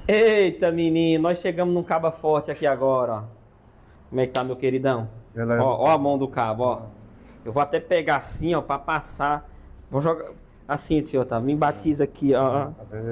Eita, menino, nós chegamos num cabo forte aqui agora, ó. Como é que tá, meu queridão? Ó a mão do cabo, ó. Eu vou até pegar assim, ó, pra passar. Vou jogar assim, tio, tá? Me batiza aqui, ó.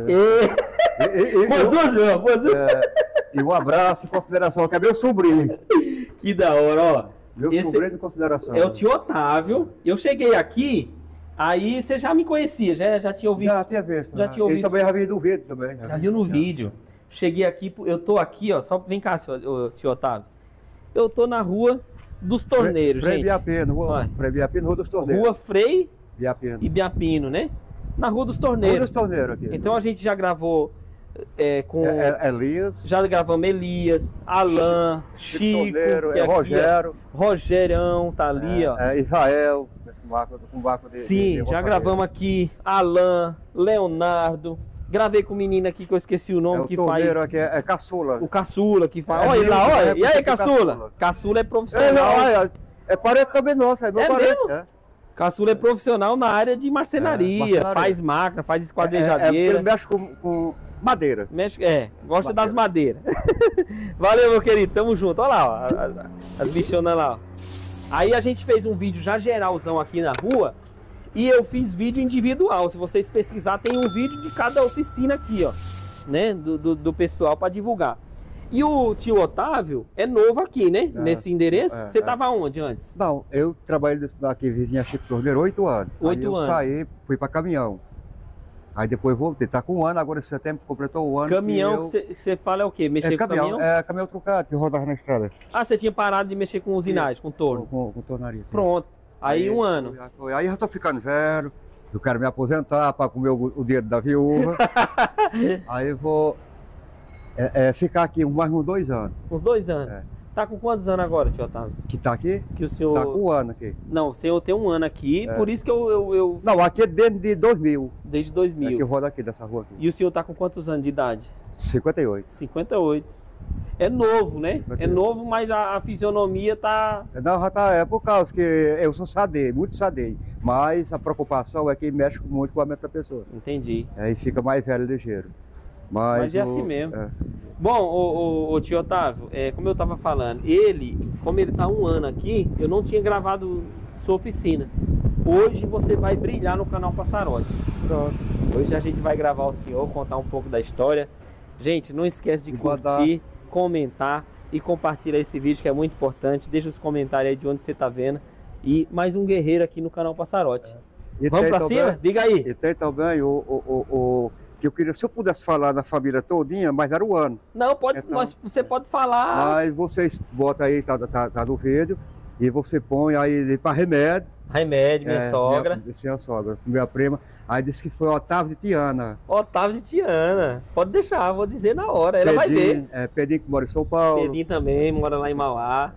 E um abraço em consideração, que é meu sobrinho. Que da hora, ó. Meu sobrinho de consideração. É o tio Otávio. Eu cheguei aqui, aí você já me conhecia, já tinha ouvido. Já tinha visto. Já tinha ouvido. Ele também já viu no vídeo também. Já viu no vídeo. Cheguei aqui, eu tô aqui, ó. Só vem cá, tio Otávio. Eu tô na rua dos Torneiros, Frei gente. Biapino, Frei Biapino, Rua dos Torneiros. Rua Frei Biapino. e Biapino, né? Na Rua dos Torneiros. Rua dos Torneiros aqui. Então a gente já gravou com... Elias. Já gravamos Elias, Alain, Chico, Torneiro, que aqui, Rogério. Rogerão, tá ali, ó. Israel, com barco de... Sim, já gravamos aqui. Alain, Leonardo. Gravei com o menino aqui que eu esqueci o nome, que faz... Aqui é Caçula. O Caçula que faz. Olha ele lá, olha. E aí, Caçula? Caçula é profissional. É parente também nosso, é meu parente. Mesmo? Caçula é profissional na área de marcenaria, faz máquina, faz esquadrejadeira. Ele mexe com madeira. Gosta das madeiras. Valeu, meu querido, tamo junto. Olha lá, ó, as bichonas lá, ó. Aí a gente fez um vídeo já geralzão aqui na rua e eu fiz vídeo individual. Se vocês pesquisar, tem um vídeo de cada oficina aqui, ó, né, do pessoal para divulgar. E o tio Otávio é novo aqui, né? Nesse endereço. Você tava onde antes? Não, eu trabalhei aqui vizinha Chico Torneiro 8 anos. 8 anos. Eu saí, fui para caminhão. Aí depois voltei. Tá com um ano, agora em setembro completou o ano. Caminhão que você fala é o quê? Mexer com caminhão? É caminhão trucado que rodava na estrada. Ah, você tinha parado de mexer com usinagem, com torno? Com tornaria. Pronto. Aí um ano. Aí já tô ficando velho. Eu quero me aposentar para comer o dinheiro da viúva. Aí eu vou ficar aqui mais uns 2 anos. Uns 2 anos? Tá com quantos anos agora, tio Otávio? Que tá aqui? Que o senhor... Tá com 1 ano aqui. Não, o senhor tem 1 ano aqui, por isso que eu... Não, aqui é desde 2000. Desde 2000. É que eu rodo aqui, dessa rua aqui. E o senhor tá com quantos anos de idade? 58. 58. É novo, né? 58. É novo, mas a fisionomia tá... Não, já tá, é por causa que eu sou sadeiro, muito sadeiro. Mas a preocupação é que mexe muito com a mente da pessoa. Entendi. Aí fica mais velho ligeiro. Mas é assim mesmo. Bom, o tio Otávio, como eu tava falando, como ele tá 1 ano aqui, eu não tinha gravado sua oficina. Hoje você vai brilhar no canal Passarote. Pronto. Hoje a gente vai gravar o senhor, contar um pouco da história. Gente, não esquece de curtir, comentar e compartilhar esse vídeo que é muito importante. Deixa os comentários aí de onde você tá vendo. E mais um guerreiro aqui no canal Passarote. Vamos pra cima? Diga aí. E tem também que eu queria, se eu pudesse falar na família todinha, mas era o ano. Não, pode, então, você pode falar. Mas vocês botam aí, tá no vídeo, e você põe aí para remédio. Remédio, minha sogra. Minha sogra, minha prima. Aí disse que foi Otávio de Tiana. Otávio de Tiana. Pode deixar, vou dizer na hora. Ela vai ver. Pedinho que mora em São Paulo. Pedinho também, mora lá em Mauá.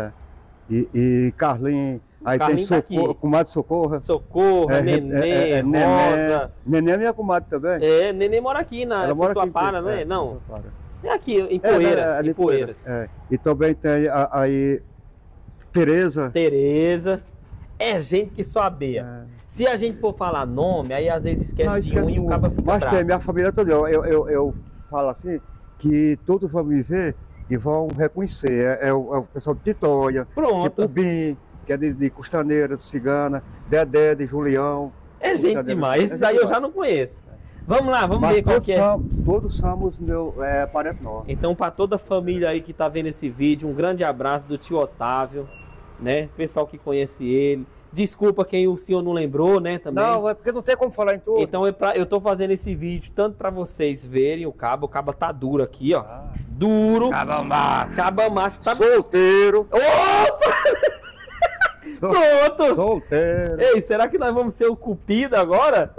E Carlinhos. Aí Carlinhos tem Socorro, comadre Socorro. Socorro, Nenê, Rosa. Nenê é minha comadre também. Nenê mora aqui na Suassara, né? Não. É aqui, em Poeiras. E também tem aí Tereza. Tereza. É gente que só abeia. Se a gente for falar nome, aí às vezes esquece de um e o cabo fica bravo. Mas tem minha família toda. Eu falo assim, que todos vão me ver e vão reconhecer. É o pessoal de Titóia, de Pubim, que é de Costaneira, de Cigana, Dedé, de Julião. É gente demais, esses aí eu já não conheço. Vamos lá, vamos ver qual que é. Todos somos meu parente nosso. Então, para toda a família aí que tá vendo esse vídeo, um grande abraço do tio Otávio, né? Pessoal que conhece ele. Desculpa quem o senhor não lembrou, né, também. Não, é porque não tem como falar em tudo. Então eu tô fazendo esse vídeo tanto para vocês verem o cabo tá duro aqui, ó. Duro. Caba macho. Tá... Solteiro. Opa! Pronto. Solteiro. Ei, será que nós vamos ser o cupido agora?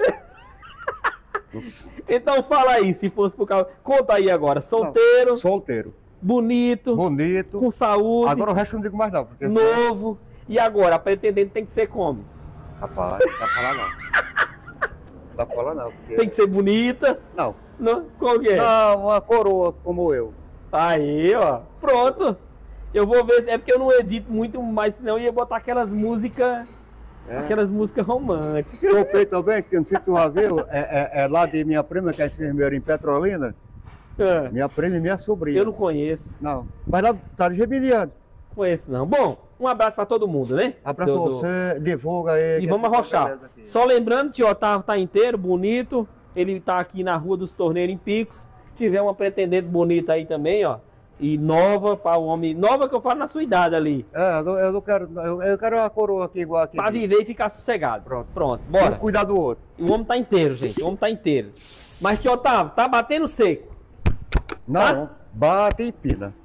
Então fala aí, se fosse pro cabo. Conta aí agora. Solteiro. Não, solteiro. Bonito. Com saúde. Agora o resto eu não digo mais não. Porque novo. E agora, a pretendente tem que ser como? Rapaz, não dá pra falar não. Não dá pra falar não. Porque... Tem que ser bonita? Não. Não? Qual que é? Não, uma coroa como eu. Aí, ó. Pronto. Eu vou ver. É porque eu não edito muito, mas senão eu ia botar aquelas músicas. Aquelas músicas românticas. Comprei também, que eu não sei se tu já viu, lá de minha prima, que é enfermeira em Petrolina. Minha prima e minha sobrinha. Eu não conheço. Não. Mas lá tá de Geminiano. Conheço não. Bom, um abraço pra todo mundo, né? Abraço pra você, divulga aí. E vamos arrochar. Só lembrando, tio Otávio tá inteiro, bonito. Ele tá aqui na Rua dos Torneiros em Picos. Se tiver uma pretendente bonita aí também, ó. E nova para o homem. Nova que eu falo na sua idade ali. Eu não quero. Eu quero uma coroa aqui igual aqui. Pra viver e ficar sossegado. Pronto, bora. Cuidar do outro. O homem tá inteiro, gente. O homem tá inteiro. Mas, tio Otávio, tá batendo seco. Não, bate e pina.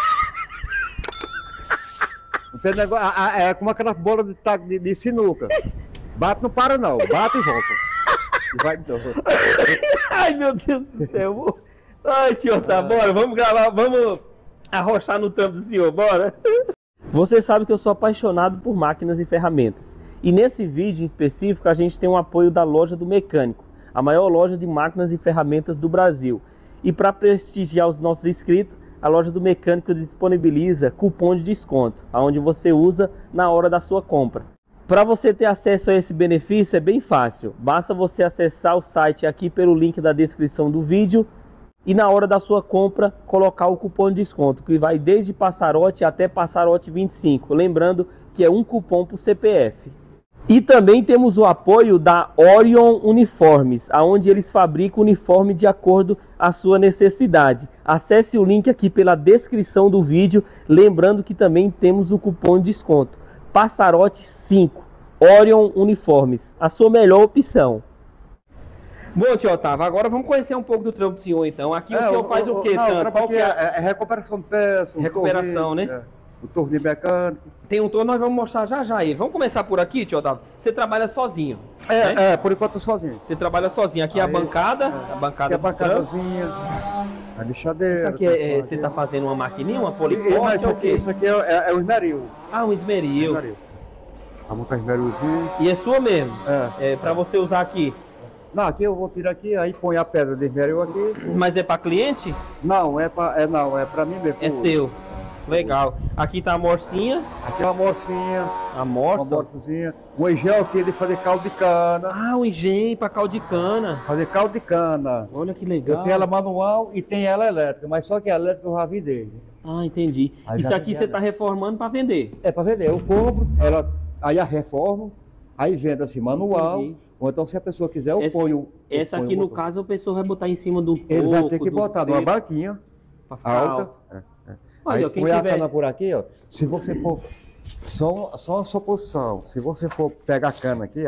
Não tem negócio. É como aquela bola de sinuca. Bate, não para não. Bate e volta. E vai de novo. Ai, meu Deus do céu. Ai, tio Otávio, bora. Vamos gravar. Vamos arrochar no tampo do senhor. Bora. Você sabe que eu sou apaixonado por máquinas e ferramentas. E nesse vídeo em específico, a gente tem um apoio da Loja do Mecânico, a maior loja de máquinas e ferramentas do Brasil. E para prestigiar os nossos inscritos, a Loja do Mecânico disponibiliza cupom de desconto, onde você usa na hora da sua compra. Para você ter acesso a esse benefício é bem fácil, basta você acessar o site aqui pelo link da descrição do vídeo e na hora da sua compra colocar o cupom de desconto, que vai desde Passarote até Passarote 25, lembrando que é um cupom por CPF. E também temos o apoio da Orion Uniformes, onde eles fabricam uniforme de acordo à sua necessidade. Acesse o link aqui pela descrição do vídeo, lembrando que também temos o cupom de desconto. Passarote 5, Orion Uniformes, a sua melhor opção. Bom, tio Otávio, agora vamos conhecer um pouco do trampo do senhor, então. Aqui o senhor faz o quê? Qual que é recuperação de peça. Recuperação, né? O torneio mecânico. Tem um torno, nós vamos mostrar já aí. Vamos começar por aqui, tio Otávio. Você trabalha sozinho, né? Por enquanto sozinho. Você trabalha sozinho. Aqui aí, a bancada. A bancada. Aqui a bancadazinha. A lixadeira. Isso aqui você está fazendo uma maquininha, uma poliporte? Isso aqui é o esmeril. Ah, um esmeril. Vamos montar esmerilzinho. E é sua mesmo? É para você usar aqui? Não, aqui eu vou tirar aqui, aí põe a pedra de esmeril aqui. Mas é para cliente? Não, é para mim mesmo. É seu. Legal. Aqui tá a morcinha. Aqui é uma morcinha. A morça? Uma morcinha. Um engenho aqui de fazer caldo de cana. Ah, um engenho para caldo de cana. Fazer caldo de cana. Olha que legal. Eu tenho ela manual e tem ela elétrica, mas só que a elétrica eu já vi dele. Ah, entendi. Aí isso aqui você tá reformando para vender? É para vender. Eu compro, aí a reformo, aí vendo assim manual. Entendi. Ou então se a pessoa quiser, eu ponho. Essa aqui no caso a pessoa vai botar em cima do toco. Ele vai ter que botar numa banquinha alta. Olha, aí põe a cana por aqui, ó. Se você for só uma suposição, se você for pegar a cana aqui,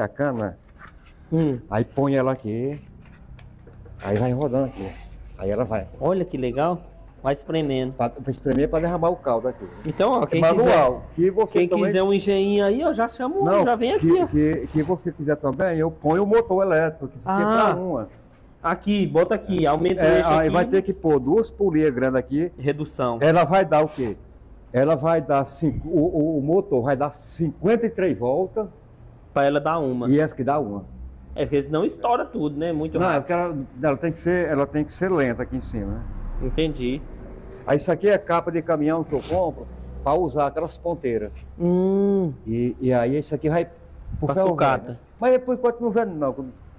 aí põe ela aqui, aí vai rodando aqui, aí ela vai. Olha que legal, vai espremendo. Para espremer para derramar o caldo aqui. Então, ó, quem quiser um engenho aí, eu já chamo, já vem aqui. Que você quiser também, eu ponho o motor elétrico, que isso aqui é para uma. Aqui, bota aqui, aumenta o eixo aqui. Aí vai ter que pôr 2 polias grandes aqui. Redução. Ela vai dar o quê? Ela vai dar, o motor vai dar 53 voltas. Para ela dar uma. E essa que dá uma. É, porque senão estoura tudo, né? Muito rápido. Não, é porque ela tem que ser lenta aqui em cima, né? Entendi. Aí isso aqui é capa de caminhão que eu compro para usar aquelas ponteiras. E aí isso aqui vai pro ferro, né? Mas por enquanto não vendo não.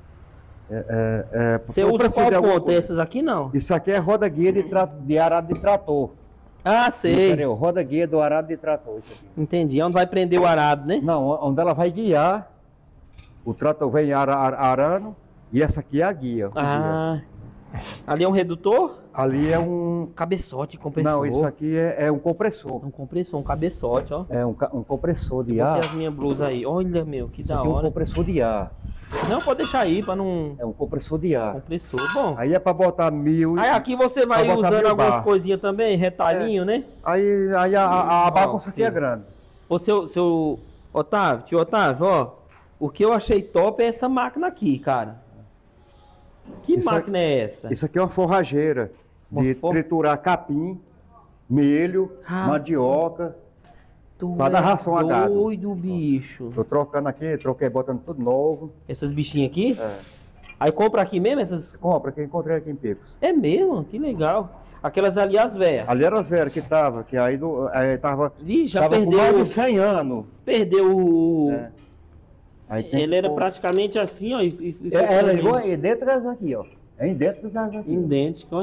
Você usa qual ponta? Essas aqui não? Isso aqui é roda guia de arado de trator. Ah, sei. Entendeu? Roda guia do arado de trator. Isso aqui. Entendi. Onde vai prender o arado, né? Não, onde ela vai guiar. O trator vem arando e essa aqui é a guia. Guia. Ali é um redutor? Ali é um... Cabeçote, compressor. Não, isso aqui é um compressor. Um compressor, um cabeçote, ó. É um compressor de ar. Botei as minhas blusas aí. Olha, meu, que da hora. É um compressor de ar. Não, pode deixar aí para não... É um compressor de ar. Compressor, bom. Aí é para botar 1000... Aí aqui você vai usando algumas coisinhas também, retalhinho, né? Aí a bagunça aqui é grande. Ô, seu Otávio, tio Otávio, ó. O que eu achei top é essa máquina aqui, cara. Que máquina é essa? Isso aqui é uma forrageira de triturar capim, milho, mandioca, para dar ração a gado. Doido, bicho. Tô trocando aqui, botando tudo novo. Essas bichinhas aqui? Aí compra aqui mesmo essas? Compra, que eu encontrei aqui em Picos. É mesmo? Que legal. Aquelas ali, as velhas. Ali eram as velhas que tava, que aí tava... Ih, já perdeu. Com mais de 100 anos. Perdeu o... Ele era praticamente assim, ó. Ela é igual idênticas aqui, ó. É idênticas aqui. Idêntico, ó.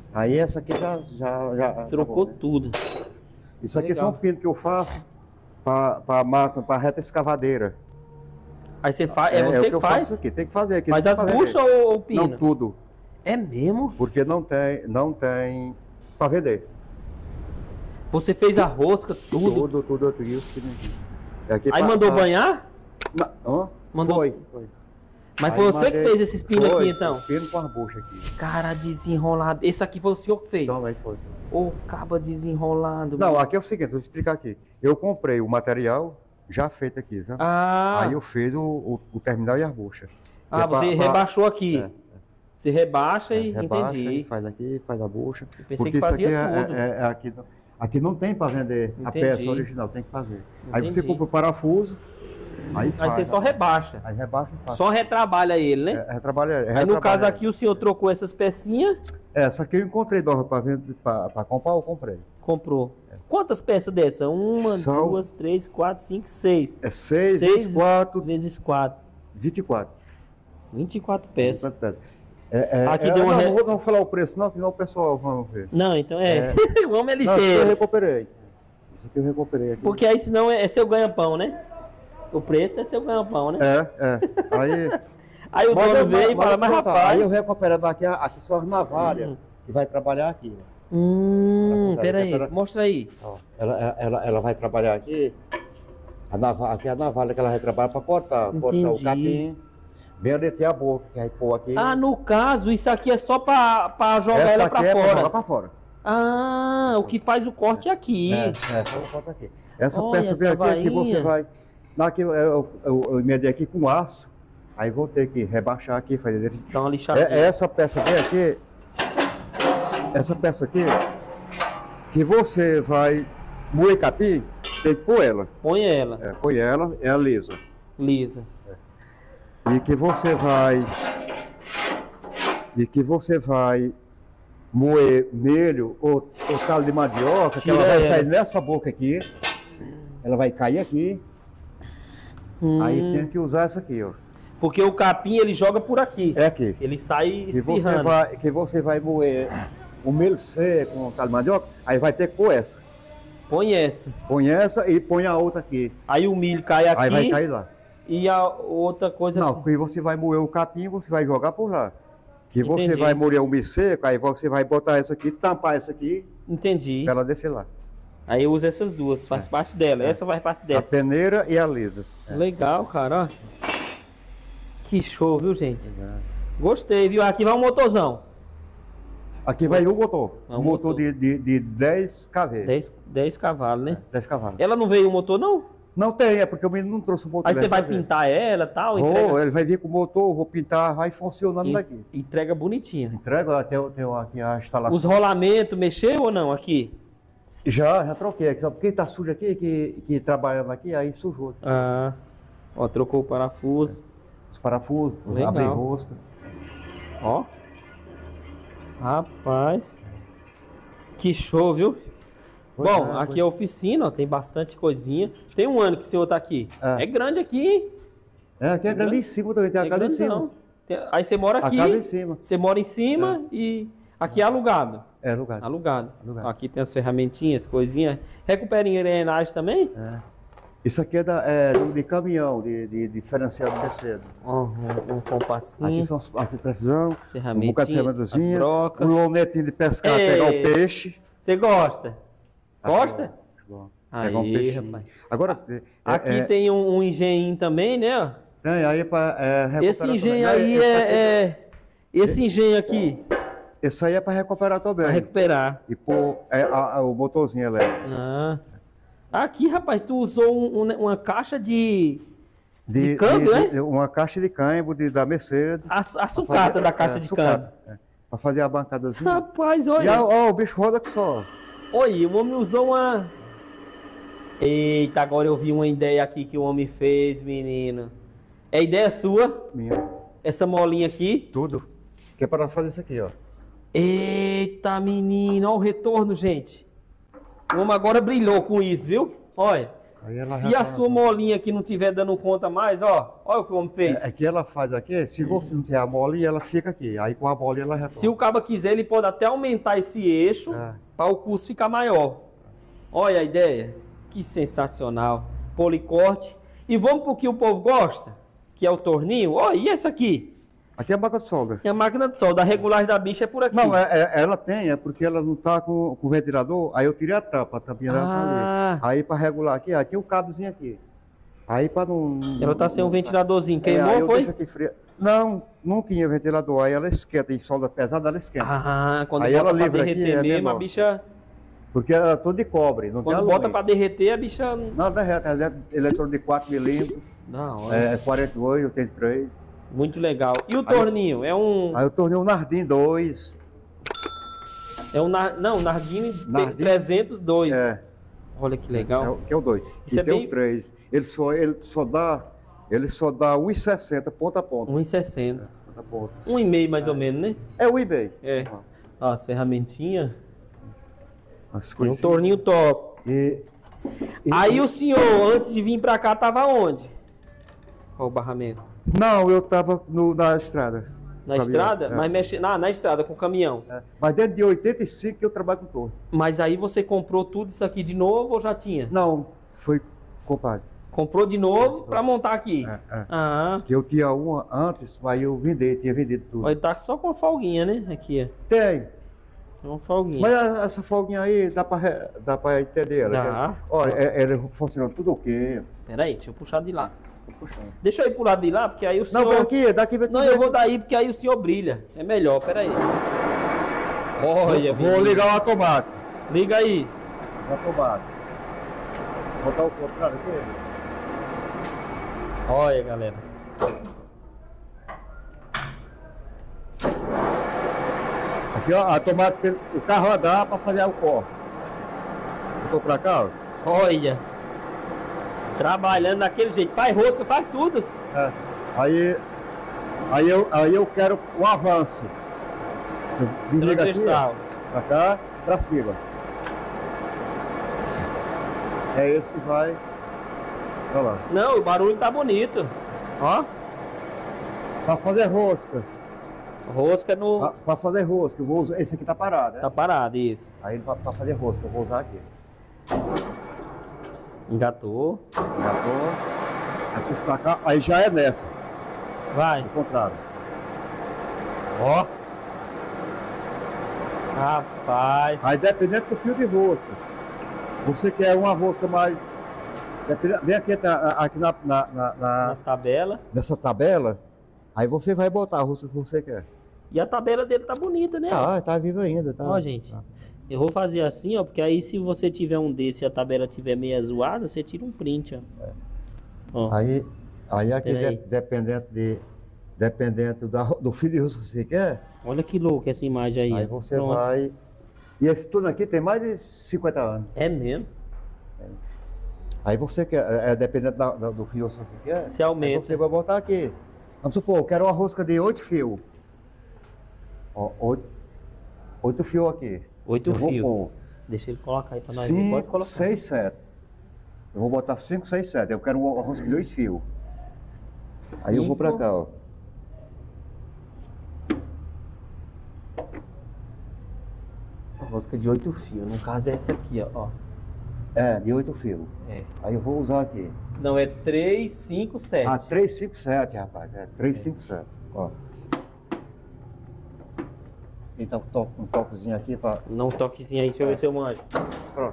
Aí essa aqui já trocou tudo. Isso aqui são pinos que eu faço para máquina, para reta escavadeira. Aí você faz, é você que faz? Aqui. Tem que fazer aqui. Faz as buchas ou o pino? Não, tudo. É mesmo? Porque não tem para vender. Você fez a rosca, tudo? Tudo aqui. Aqui aí mandou banhar? Mandou. Foi. Mas foi você que fez esses pinos aqui, então? Pino com as buchas aqui. Cara desenrolado. Esse aqui foi o senhor que fez? Não, aí foi. Ô, caba desenrolado. Não, aqui é o seguinte, vou explicar aqui. Eu comprei o material já feito aqui, sabe? Aí eu fiz o terminal e as buchas. Você rebaixou aqui. Você rebaixa e entendi. Faz aqui, faz a bucha. Eu pensei que fazia tudo. Aqui não tem para vender a peça original, tem que fazer. Aí você compra o parafuso, aí você só rebaixa. Aí rebaixa e faz. Só retrabalha ele, né? Retrabalha. Aí no caso aqui o senhor trocou essas pecinhas? Essa aqui eu encontrei nova para vender, para comprar, eu comprei. Comprou. Quantas peças dessas? 1, 2, 3, 4, 5, 6. É 6 vezes 4. Vezes 4. 24. 24 peças. 24 peças. Aqui deu uma... Não vou falar o preço não, que não o pessoal vai ver. Não, então o homem é ligeiro. Não, isso eu recuperei. Isso aqui eu recuperei aqui. Porque aí senão é seu ganha-pão, né? O preço é seu ganha-pão, né? Aí o dono veio e fala, mas rapaz... Aí eu recuperando aqui são as navalhas que vai trabalhar aqui. Peraí, mostra aí. Ó, ela vai trabalhar aqui, aqui é a navalha que ela vai trabalhar para cortar o capim. Bem ali tem a boca, que vai pôr aqui. No caso, isso aqui é só para jogar ela para fora. Jogar para fora. O que faz o corte é aqui. Faz o corte aqui. Essa peça vem aqui que você vai... Aqui, eu medei aqui com aço, aí vou ter que rebaixar aqui, fazer... Dá uma lixadinha. Essa peça vem aqui, que você vai moer capim, tem que pôr ela. Põe ela. Põe ela, é lisa. Lisa. E que você vai moer milho ou calo de mandioca, que ela vai sair nessa boca aqui, ela vai cair aqui, aí tem que usar essa aqui, ó. Porque o capim ele joga por aqui. É aqui. Ele sai espirrando. Que você vai moer o milho seco com calo de mandioca, aí vai ter que pôr essa. Põe essa. Põe essa e põe a outra aqui. Aí o milho cai aqui. Aí vai cair lá. E a outra coisa... Não, que você vai moer o capim, você vai jogar por lá. Que você vai moer o milho seco, aí você vai botar essa aqui, tampar essa aqui. Entendi. Pra ela descer lá. Aí eu uso essas duas, faz parte dela. Essa faz parte dessa. A peneira e a lisa. Legal, cara. Que show, viu, gente? Gostei, viu? Aqui vai um motorzão. Aqui vai um motor. Um motor de 10 kV. 10 cavalos, né? 10 cavalos. Ela não veio o motor, não? Não tem, é porque o menino não trouxe o motor. Aí você vai pintar ela e tal? Ele vai vir com o motor, vou pintar, vai funcionando daqui. Entrega bonitinha. Entrega, tem aqui a instalação. Os rolamentos, mexeu ou não aqui? Já troquei aqui, só porque tá sujo aqui, que trabalhando aqui, aí sujou. Ó, trocou o parafuso. Os parafusos, abre rosca. Ó. Rapaz. Que show, viu? Bom, aqui é a oficina, ó, tem bastante coisinha. Tem um ano que o senhor tá aqui. É grande aqui, hein? Aqui é grande em cima também, tem a casa em cima. Aí você mora aqui. A casa em cima. Você mora em cima e aqui é alugado. É alugado. Alugado. Aqui tem as ferramentinhas, coisinhas. Recupera engrenagem também? Isso aqui é de caminhão, de diferencial de tecido. Um compassinho. Aqui são as precisão, ferramentinha, um bocado de ferramentazinha, brocas. Um lonetinho de pescar, pegar o peixe. Você gosta? Gosta? Bom. Aí, pegar um peixe. rapaz. Agora, aqui tem um engenho também, né? Tem, aí para esse engenho aí esse engenho aqui. Isso aí é para recuperar também. Para recuperar. E pôr o motorzinho elétrico. Aqui, rapaz, tu usou uma caixa de câmbio, né? Uma caixa de câmbio da Mercedes. A sucata da caixa de câmbio. Para fazer a bancadazinha. Rapaz, olha. E o bicho roda que só. Oi, o homem usou uma... Eita, agora eu vi uma ideia aqui que o homem fez, menino. É ideia sua? Minha. Essa molinha aqui? Tudo. Que é para fazer isso aqui, ó. Eita, menino. Olha o retorno, gente. O homem agora brilhou com isso, viu? Olha. Se a sua molinha aqui não estiver dando conta mais, ó, olha o que o homem fez. É que ela faz aqui, se você não tem a molinha, ela fica aqui. Aí com a bolinha ela retorna. Se o cabo quiser, ele pode até aumentar esse eixo para o custo ficar maior. Olha a ideia. Que sensacional. Policorte. E vamos pro que o povo gosta, que é o torninho. Ó, e essa aqui? Aqui é a máquina de solda. É a máquina de solda. A regulagem da bicha é por aqui. Não, ela tem, é porque ela não tá com o ventilador. Aí eu tirei a tampinha dela tá ali. Aí para regular aqui, aí tem um cabozinho aqui. Aí para não... Ela tá sem um ventiladorzinho. Queimou, foi? Não tinha ventilador. Aí ela esquenta, em solda pesada, ela esquenta. Quando aí bota ela livra pra derreter aqui, mesmo, a bicha... Porque ela é toda de cobre, não quando tem bota para derreter, a bicha... Não, derrete. Ela é eletrônico de 4 milímetros. É 48, 83. Muito legal. E o torninho? É um... Aí eu tornei um Nardim 2. É um... Não, Nardim 302. É. Olha que legal. Que é o 2. E tem o 3. Ele só dá 1,60 ponta a ponta. 1,60. 1,5 mais ou menos, né? É 1,5. É. Ó, as ferramentinhas. Tem um torninho top. Aí o senhor, antes de vir pra cá, tava onde? Olha o barramento. Não, eu tava na estrada. Na estrada? Mas na estrada, com o caminhão. Mas desde de 85 que eu trabalho com torno. Mas aí você comprou tudo isso aqui de novo ou já tinha? Não, foi comprado. Comprou de novo pra montar aqui? Que eu tinha uma antes, mas eu tinha vendido tudo. Vai estar só com a folguinha, né? Aqui. Tem. Uma folguinha. Mas essa folguinha aí, dá pra entender ela. Dá. Olha, ela funciona tudo ok. Peraí, deixa eu puxar de lá. Deixa eu ir pro lado de lá, porque aí o senhor... Não, daqui. Não, eu vou daí, porque aí o senhor brilha. É melhor, peraí. Olha, vou ligar o automático. Liga aí. O automático. Vou botar o contrário aqui. Olha, galera. Aqui, ó, automático, o carro andar para fazer o corte. Eu tô pra cá, ó. Olha. Trabalhando daquele jeito. Faz rosca, faz tudo. Aí eu quero um avanço. Desliga aqui, ó, pra cá, pra cima. É esse que vai. Olha lá. Não, o barulho tá bonito. Ó. Pra fazer rosca. Rosca no... Pra fazer rosca, eu vou usar. Esse aqui tá parado, né? Tá parado, isso. Aí pra fazer rosca, eu vou usar aqui. Engatou. Aí puxa pra cá, aí já é nessa. Vai. Ao contrário. Ó. Rapaz. Aí dependendo do fio de rosca. Você quer uma rosca mais... Vem aqui na tabela. Nessa tabela. Aí você vai botar a rosca que você quer. E a tabela dele tá bonita, né? Tá viva ainda. Tá. Ó, gente. Eu vou fazer assim, ó, porque aí se você tiver um desse e a tabela tiver meia zoada, você tira um print, ó. Ó. Aí aqui, dependendo do fio de rosca que você quer... Olha que louco essa imagem aí. Aí você vai... E esse turno aqui tem mais de 50 anos. É mesmo? Aí você quer, dependendo do fio que você quer... Você aumenta. Aí você vai botar aqui. Vamos supor, eu quero uma rosca de 8 fios. Ó, 8 fios aqui. 8 fios. Deixa ele colocar aí pra nós. 5, pode colocar. 6, 7. Eu vou botar 5, 6, 7. Eu quero uma rosca de 8 fios. Aí eu vou pra cá, ó. Rosca de 8 fios. No caso é essa aqui, ó. É, de 8 fios. É. Aí eu vou usar aqui. Não, é 3, 5, 7. Ah, 3, 5, 7, rapaz. É 3, 5, 7. Ó. Então, um toquezinho aqui pra... Não, um toquezinho aí, deixa eu ver se eu manjo. Pronto.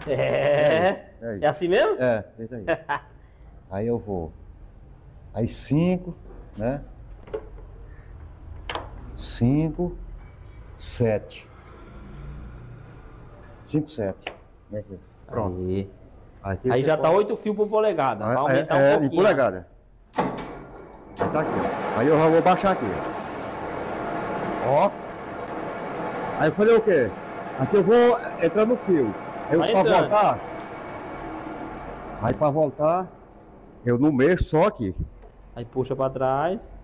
É assim mesmo? É, feito aí. Aí eu vou. Aí 5, né? 5, 7. 5, 7. Vem aqui. Pronto. Aí já tá 8 fios por polegada. Vai aumentar um pouquinho. Em polegada. Aí tá aqui. Aí eu já vou baixar aqui. Ó. Aí eu falei o quê? Aqui eu vou entrar no fio. Eu pra voltar. Aí pra voltar, eu não mexo só aqui. Aí puxa pra trás.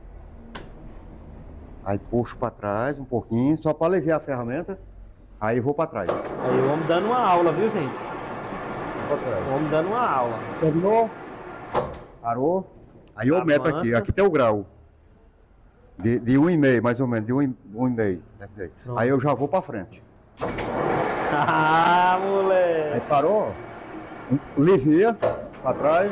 Aí puxo pra trás um pouquinho, só pra aliviar a ferramenta. Aí vou pra trás. Aí vamos dando uma aula, viu, gente? pra trás. Vamos dando uma aula. Terminou? Parou? Aí eu meto aqui. Aqui tem o grau. De 1,5, mais ou menos. De 1,5. Aí eu já vou pra frente. Ah, moleque! Aí parou? Livia pra trás.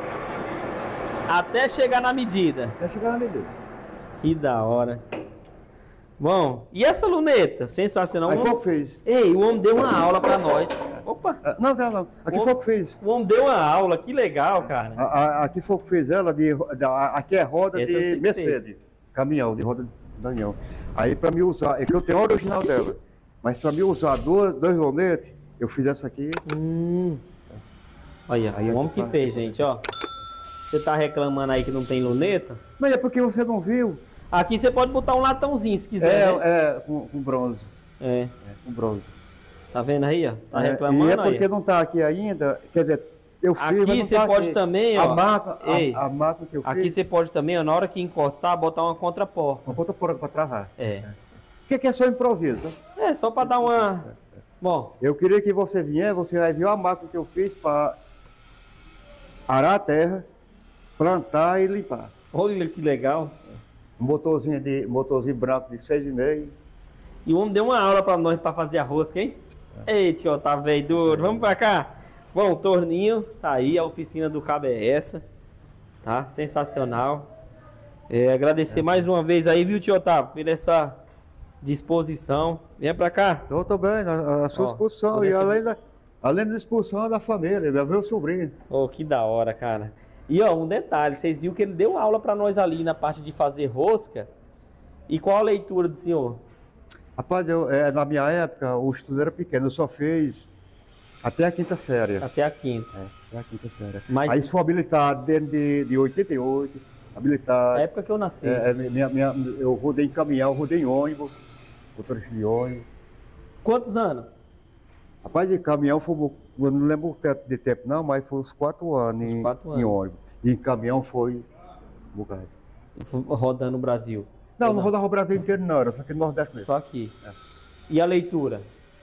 Até chegar na medida. Até chegar na medida. Que da hora. Bom, e essa luneta? Sensacional. Aí foi o que fez. Ei, o homem deu uma aula pra nós. Opa! Não, não. Aqui foi o que fez. O homem deu uma aula, que legal, cara. Aqui foi o que fez ela. Aqui é roda de Mercedes. Caminhão, de roda de caminhão. Aí pra mim usar, é que eu tenho a original dela. Mas pra mim usar dois lunetes, eu fiz essa aqui. Olha, aí o homem que fez, gente, ó. Você tá reclamando aí que não tem luneta? Mas é porque você não viu. Aqui você pode botar um latãozinho se quiser, né? Com bronze. Com bronze. Tá vendo aí, ó? Tá reclamando aí. E é porque não tá aqui ainda, quer dizer, eu fiz, aqui mas não você tá pode aqui. também, ó. A máquina que eu fiz. Aqui você pode também, ó, na hora que encostar, botar uma contraporta. Uma contraporta pra travar. O que é só improviso? É, só pra dar uma... Bom. Eu queria que você viesse, você vai ver a máquina que eu fiz pra arar a terra, plantar e limpar. Olha que legal. Um motorzinho branco de 6,5. E o homem deu uma aula pra nós pra fazer a rosca, hein? Ei, tio, tá velho duro. Vamos pra cá. Bom, o torninho tá aí, a oficina do cabo é essa. Tá? Sensacional. Agradecer mais uma vez aí, viu, tio Otávio, por essa disposição. Venha pra cá. Tô bem, a sua disposição. E além da disposição da família, meu sobrinho. Oh, que da hora, cara. E ó, um detalhe, vocês viram que ele deu aula pra nós ali na parte de fazer rosca. E qual a leitura do senhor? Rapaz, na minha época o estudo era pequeno, eu só fiz até a 5ª série. Até a 5ª. Até a 5ª série. Mas... Aí fui habilitado dentro de 88, habilitado. Na época que eu nasci. Eu rodei em caminhão, rodei em ônibus, motorista de ônibus. Quantos anos? Rapaz, de caminhão foi, eu não lembro de tempo não, mas foi uns 4 anos em ônibus. E em caminhão foi um bocado. Rodando o Brasil. Não rodava o Brasil inteiro não, era só aqui no Nordeste mesmo. Só aqui. E a leitura?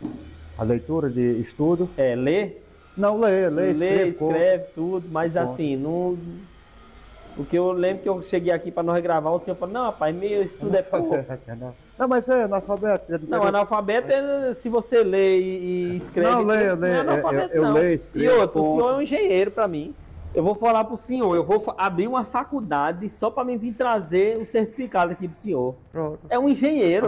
A leitura de estudo? Lê? Não, lê, escreve tudo, mas assim, não... Porque eu lembro que eu cheguei aqui para nós gravar, o senhor falou, não, rapaz, meu estudo é pouco. Não, mas é analfabeto. Não, analfabeto é se você lê e escreve. Não, não é analfabeto, não. Leio, escrevo. E outro, o senhor é um engenheiro para mim. Eu vou falar pro senhor, eu vou abrir uma faculdade só para mim vir trazer o certificado aqui pro senhor. Pronto. É um engenheiro.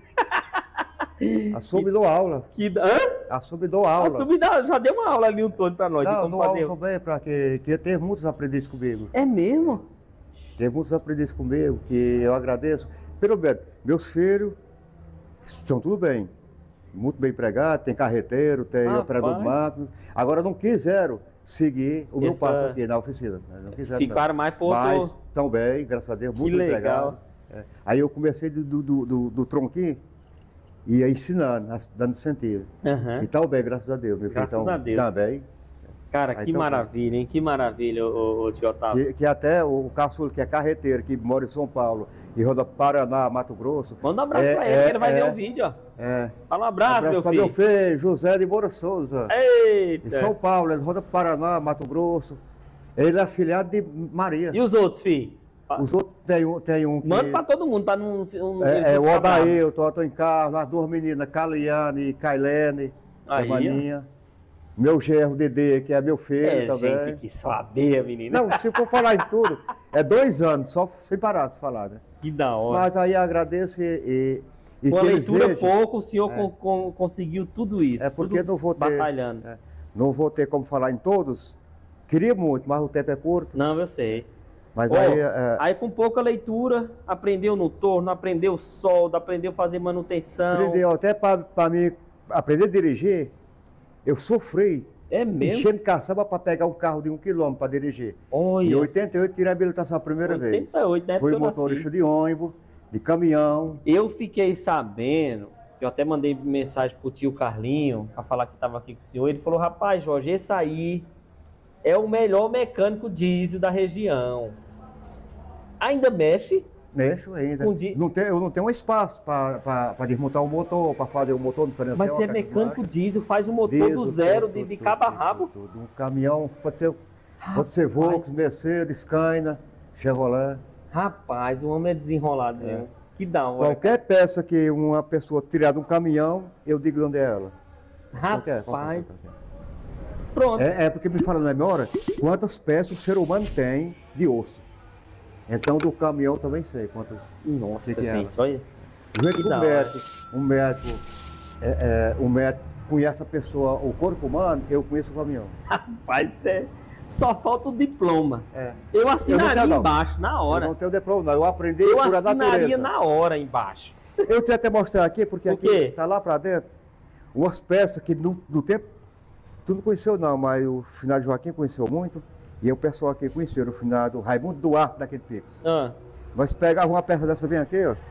Assume e dou aula. Assume e dou aula. Já deu uma aula ali um todo para nós. Não, dou aula também, porque teve muitos aprendizes comigo. É mesmo? Teve muitos aprendizes comigo, que eu agradeço. Pelo menos, meus filhos estão tudo bem. Muito bem empregados, tem carreteiro, tem operador de máquinas. Agora não quiseram seguir o meu passo aqui na oficina. Não quiseram, ficaram mais por outro... Mas estão bem, graças a Deus, muito empregados. Aí eu comecei do tronquinho e ia ensinando, dando sentido. E estão bem, graças a Deus. Meu filho, graças a Deus. Também. Cara, aí que maravilha, hein? Que maravilha, o tio Otávio. Que até o caçula, que é carreteiro, que mora em São Paulo e roda Paraná, Mato Grosso. Manda um abraço pra ele, que ele vai ver o vídeo, ó. Fala um abraço, meu filho. Meu filho, José de Moura Souza. Eita! Em São Paulo, ele roda Paraná, Mato Grosso. Ele é afilhado de Maria. E os outros, filho? Os outros tem um que... Manda pra todo mundo, pra não... o Odair, o Antônio Carlos, as duas meninas, Caliane e Kailene, maninha. Meu genro, Dedê, que é meu filho também. Gente que saber, menina. Não, se for falar em tudo, é 2 anos, só sem parar de falar, né? Que da hora. Mas aí agradeço e com a leitura pouco, o senhor conseguiu tudo isso. É porque não vou ter... Batalhando. Não vou ter como falar em todos. Queria muito, mas o tempo é curto. Não, eu sei. Mas aí com pouca leitura, aprendeu no torno, aprendeu solda, aprendeu a fazer manutenção. Aprendeu até para mim aprender a dirigir. Eu sofri. É mesmo? Enchendo caçamba para pegar um carro de 1 quilômetro para dirigir. Olha. Em 88 tirei a habilitação a primeira vez. 88, né? Fui motorista de ônibus, de caminhão. Eu fiquei sabendo, eu até mandei mensagem pro tio Carlinho, para falar que estava aqui com o senhor. Ele falou, rapaz, Jorge, esse aí é o melhor mecânico diesel da região. Ainda mexe? Mexo ainda. Eu não tenho um espaço para desmontar o motor, para fazer o motor diferencial. Mas você é mecânico diesel, faz o motor diesel, do zero, de cabo a rabo? Um caminhão, pode ser Volkswagen, Mercedes, Scania, Chevrolet. Rapaz, o homem é desenrolado mesmo. Que da hora. Qualquer peça que uma pessoa tirar de um caminhão, eu digo onde é ela. Rapaz. Pronto. É porque me fala na memória quantas peças o ser humano tem de osso. Então do caminhão também sei quantas. Nossa, gente, olha. Um médico conhece a pessoa, o corpo humano, eu conheço o caminhão. Rapaz, só falta o diploma. Eu assinaria embaixo, na hora. Eu não tenho diploma, não. Eu aprendi por a natureza. Eu assinaria na hora embaixo. Eu tenho até mostrar aqui, porque aqui está lá para dentro umas peças que no tempo, tu não conheceu não, mas o finado Joaquim conheceu muito. E o pessoal aqui conheceu o finado Raimundo Duarte daquele Pix. Nós pegávamos uma peça dessa bem aqui, ó.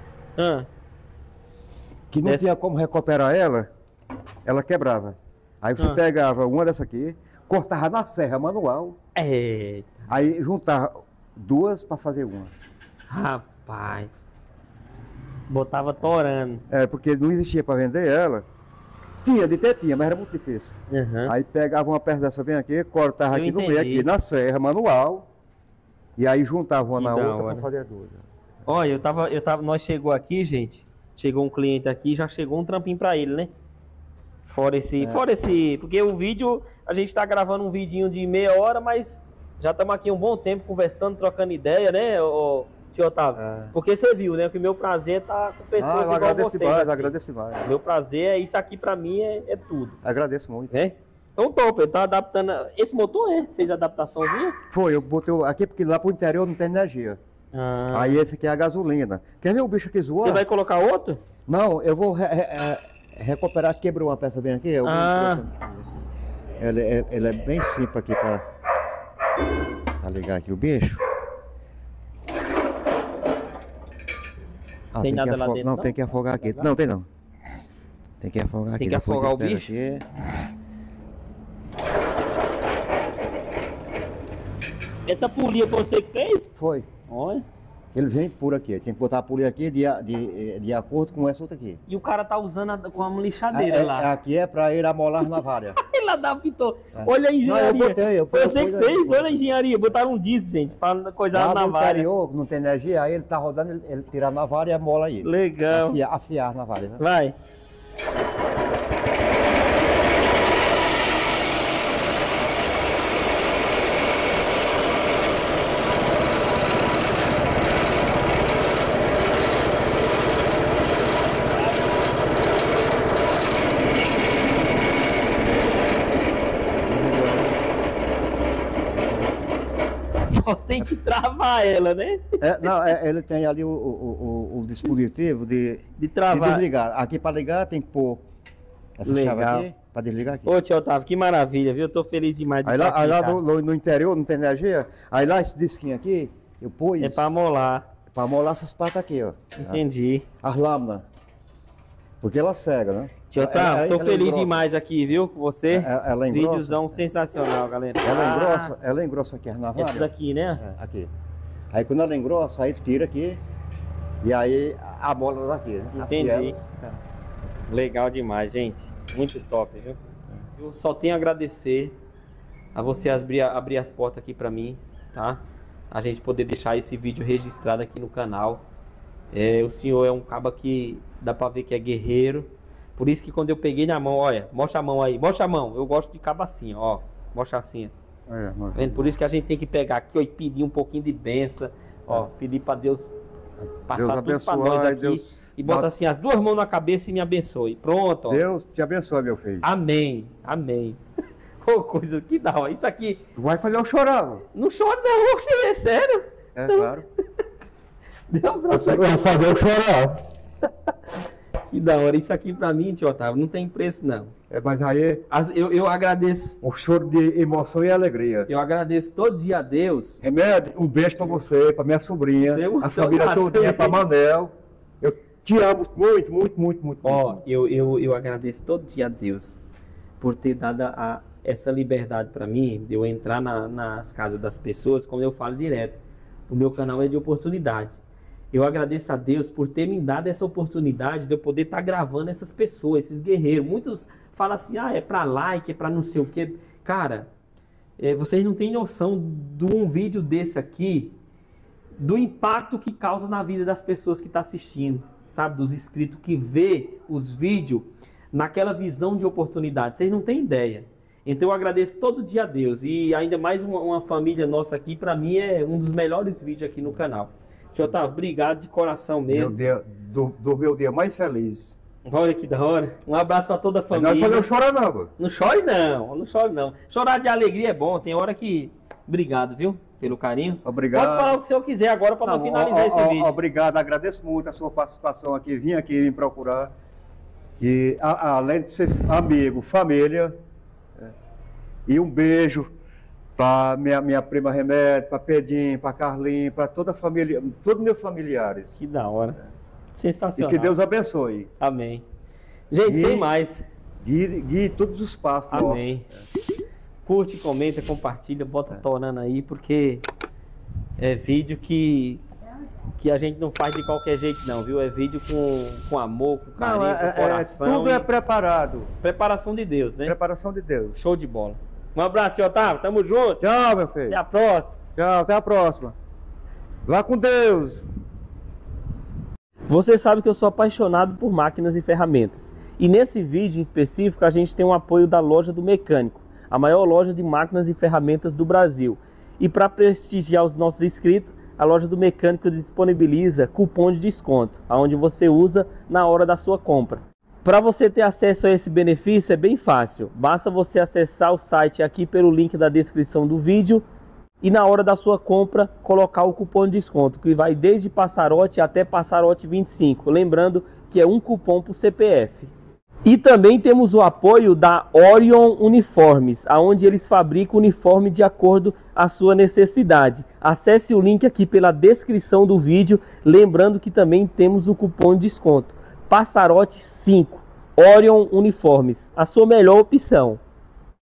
Que não tinha como recuperar ela quebrava. Aí você pegava uma dessa aqui, cortava na serra manual. Aí juntava duas para fazer uma. Rapaz. Botava torando. Porque não existia para vender ela. Tinha, mas era muito difícil. Aí pegava uma peça dessa bem aqui, cortava aqui no meio, aqui na serra manual. E aí juntava uma na outra para fazer a duas. Olha, nós chegou aqui, gente. Chegou um cliente aqui, já chegou um trampinho para ele, né? Fora esse, porque o vídeo, a gente tá gravando um vidinho de meia hora, mas já estamos aqui um bom tempo conversando, trocando ideia, né, tio Otávio? Porque você viu, né, que o meu prazer tá com pessoas igual vocês. Assim. Agradeço mais. Meu prazer é isso aqui pra mim, é tudo. Agradeço muito. Então top, ele tá adaptando, esse motor fez a adaptaçãozinha? Foi, eu botei aqui porque lá pro interior não tem energia. Aí esse aqui é a gasolina. Quer ver o bicho aqui zoar? Você vai colocar outro? Não, eu vou recuperar, quebrou uma peça bem aqui. Ele é bem simples aqui para ligar aqui o bicho. Tem nada lá dentro? Não, tem que afogar aqui. Não, tem não. Tem que afogar aqui. Tem que afogar o bicho? Aqui. Essa polia foi você que fez? Foi. Olha. Ele vem por aqui, tem que botar a polia aqui de acordo com essa outra aqui. E o cara tá usando com uma lixadeira lá. Aqui é para ir amolar na varia. Ele adaptou. Olha a engenharia. Eu foi você que fez? Olha a engenharia. Botaram um disco, gente, para coisar na varia. Não tem energia, aí ele tá rodando, ele tira na varia e amola aí. Legal. Afiar na varia, né? Vai. Tem que travar ela, né? Ele tem ali o dispositivo de travar. De desligar. Aqui para ligar tem que pôr essa chave aqui para desligar aqui. Ô tio Otávio, que maravilha, viu? Eu tô feliz demais de estar aqui. Aí lá no interior não tem energia, aí lá esse disquinho aqui, eu pus... É para amolar. Para amolar essas partes aqui, ó. Entendi. As lâminas. Porque ela cega, né? Tio Otávio, tô feliz demais aqui, viu? Com você. Ela engrossa. Vídeozão sensacional, galera. Ela engrossa aqui as navalhas. Essas aqui, né? Aqui. Aí quando ela engrossa, aí tira aqui. E aí a bola daqui, né? Entendi. Legal demais, gente. Muito top, viu? Eu só tenho a agradecer a você abrir as portas aqui pra mim, tá? A gente poder deixar esse vídeo registrado aqui no canal. O senhor é um caba que dá pra ver que é guerreiro. Por isso que quando eu peguei na mão, olha, mostra a mão aí, mostra a mão. Eu gosto de cabo assim, ó. Mostra assim. Por isso que a gente tem que pegar aqui, ó, e pedir um pouquinho de bênção. Ó, pedir pra Deus passar tudo pra nós aqui. Deus, e bota assim, as duas mãos na cabeça e me abençoe. Pronto, ó. Deus te abençoe, meu filho. Amém, amém. Ô, coisa que dá, ó. Isso aqui. Tu vai fazer eu chorar. Não chora não, você é sério? Claro. Você vai fazer eu chorar. Que da hora, isso aqui pra mim, tio Otávio, não tem preço não. Mas aí... Eu agradeço. Um choro de emoção e alegria. Eu agradeço todo dia a Deus. Remédio, um beijo pra você, pra minha sobrinha, a família todinha, pra Manel. Eu te amo muito, muito, muito, muito. Ó, eu agradeço todo dia a Deus por ter dado essa liberdade pra mim, de eu entrar nas casas das pessoas, como eu falo direto. O meu canal é de oportunidade. Eu agradeço a Deus por ter me dado essa oportunidade de eu poder estar gravando essas pessoas, esses guerreiros. Muitos falam assim, ah, é para like, é para não sei o quê. Cara, vocês não têm noção de um vídeo desse aqui, do impacto que causa na vida das pessoas que estão assistindo, sabe? Dos inscritos que vê os vídeos naquela visão de oportunidade. Vocês não têm ideia. Então eu agradeço todo dia a Deus. E ainda mais uma família nossa aqui, para mim é um dos melhores vídeos aqui no canal. Tio Otávio, obrigado de coração mesmo. Do meu dia mais feliz. Olha que da hora. Um abraço para toda a família. Não chora não, pô. Não chore não, não chore não. Chorar de alegria é bom, tem hora que... Obrigado, viu? Pelo carinho. Obrigado. Pode falar o que o senhor quiser agora para finalizar esse vídeo. Obrigado, agradeço muito a sua participação aqui. Vim aqui me procurar. E além de ser amigo, família, e um beijo para minha prima Remédio, para Pedinho, para Carlinhos, para toda a família, todos meus familiares. Que da hora. Sensacional. E que Deus abençoe. Amém. Gente, sem mais. Guie todos os passos. Amém. Curte, comenta, compartilha, bota tornando aí, porque é vídeo que a gente não faz de qualquer jeito não, viu? É vídeo com amor, com carinho, com coração. Tudo é preparado. Preparação de Deus, né? Preparação de Deus. Show de bola. Um abraço, tio Otávio. Tamo junto. Tchau, meu filho. Até a próxima. Tchau, até a próxima. Vá com Deus. Você sabe que eu sou apaixonado por máquinas e ferramentas. E nesse vídeo em específico a gente tem um apoio da Loja do Mecânico, a maior loja de máquinas e ferramentas do Brasil. E para prestigiar os nossos inscritos, a Loja do Mecânico disponibiliza cupom de desconto, onde você usa na hora da sua compra. Para você ter acesso a esse benefício é bem fácil, basta você acessar o site aqui pelo link da descrição do vídeo e na hora da sua compra colocar o cupom de desconto, que vai desde Passarote até Passarote 25, lembrando que é um cupom por CPF. E também temos o apoio da Orion Uniformes, onde eles fabricam uniforme de acordo à sua necessidade. Acesse o link aqui pela descrição do vídeo, lembrando que também temos o cupom de desconto. Passarote 5, Orion Uniformes, a sua melhor opção.